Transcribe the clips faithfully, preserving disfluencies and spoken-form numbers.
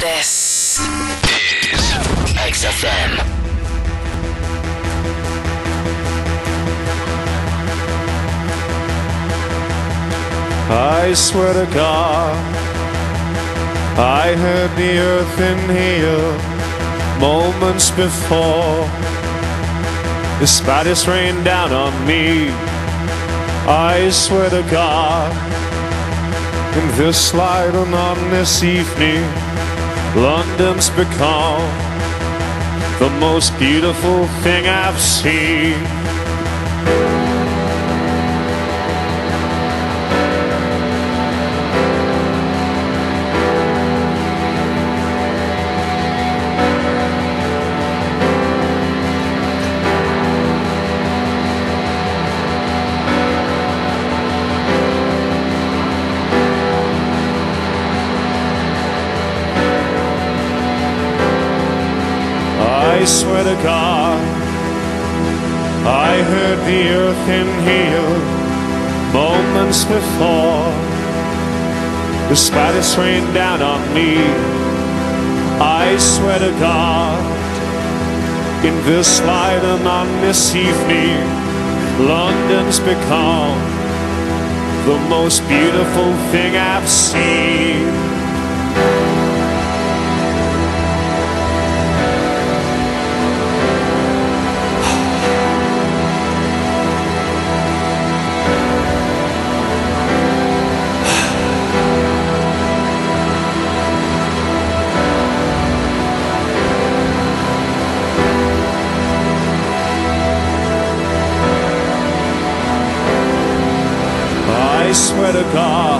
This is X F M. I swear to God, I heard the earth inhale moments before the spiders rained down on me. I swear to God, in this light and on this evening, London's become the most beautiful thing I've seen. I swear to God, I heard the earth inhale moments before the spiders rained down on me. I swear to God, in this light and on this evening, London's become the most beautiful thing I've seen. I swear to God,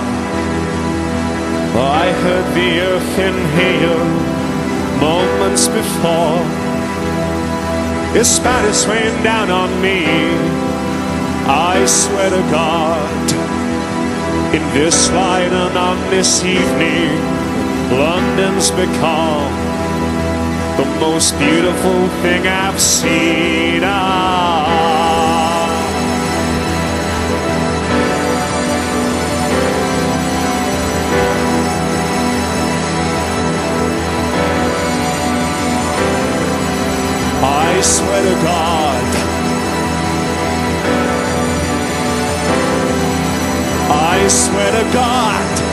I heard the earth inhale moments before the spiders rained down on me. I swear to God, in this light and on this evening, London's become the most beautiful thing I've seen. Ah. I swear to God, I swear to God,